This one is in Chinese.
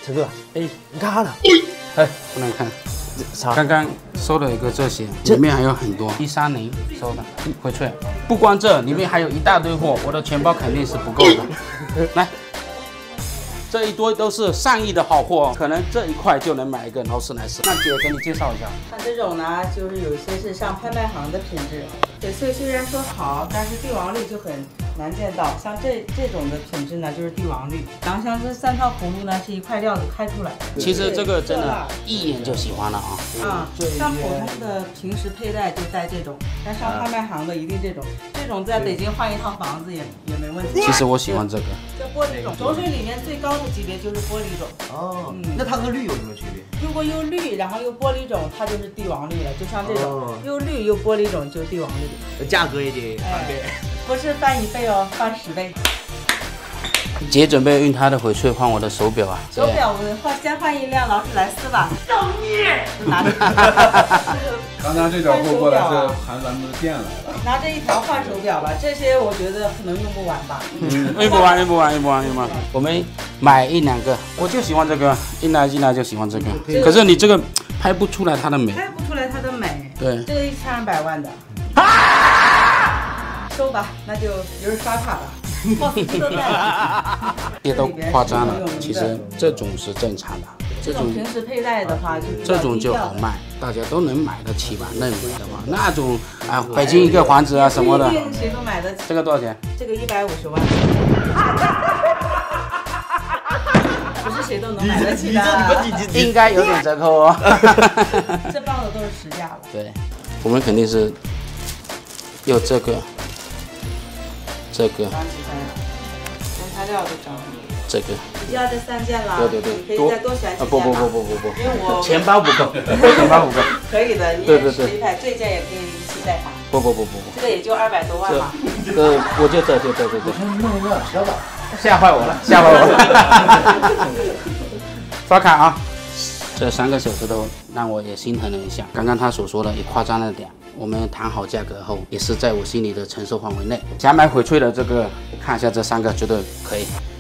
陈哥，哎，你看看了， 哎，不能看。 啥？ 刚刚收了一个这些，里面还有很多。130收的回馈，不光这里面还有一大堆货，我的钱包肯定是不够的。来。 这一堆都是上亿的好货，可能这一块就能买一个劳斯莱斯。那姐给你介绍一下， 像这种呢，就是有些是上拍卖行的品质，翡翠虽然说好，但是帝王绿就很难见到。像这种的品质呢，就是帝王绿。然后像这3套葫芦呢，是一块料子开出来。 其实这个真的一眼就喜欢了啊。 像普通的平时佩戴就戴这种，但上拍卖行的一定这种。这种在北京换一套房子也没问题。 其实我喜欢这个。 这玻璃种，种水里面最高的级别就是玻璃种。 哦，那它和绿有什么区别？ 如果又绿，然后又玻璃种，它就是帝王绿了。就像这种又绿又玻璃种，就帝王绿。 价格也得翻倍。 不是翻1倍哦，翻10倍。 姐准备用她的翡翠换我的手表啊！ 手表我们先换一辆劳斯莱斯吧。造孽！拿着。 刚刚这条货过来是含咱们的店来的。 拿这一条换手表吧，这些我觉得可能用不完吧。 用不完。我们买1、2个，我就喜欢这个，一来就喜欢这个。可是你这个拍不出来它的美。 拍不出来它的美。 对。 这个1200万的。收吧，那就有人刷卡吧。POS 机都在了。 这都夸张了，其实这种是正常的。 这种平时佩戴的话， 这种就好卖，大家都能买得起吧？认为的话，那种啊，北京一个皇子啊什么的， 谁都买得起。 这个多少钱？ 这个150万。不是谁都能买得起的。 应该有点折扣哦。 这报的都是实价了。 对，我们肯定是有这个。 原材料都整理。 这个。 你要这3件了。 对。 你可以再多选几件。 不， 因为我钱包不够， 可以的，你也是一台，这件也可以一起带它。 不。 这个也就200多万嘛。 这个我就这。 我先弄一个小岛。 吓坏我了。刷卡啊！这3个首饰都让我也心疼了一下。刚刚他所说的也夸张了点。我们谈好价格后，也是在我心里的承受范围内。想买翡翠的这个，看一下这3个，绝对可以。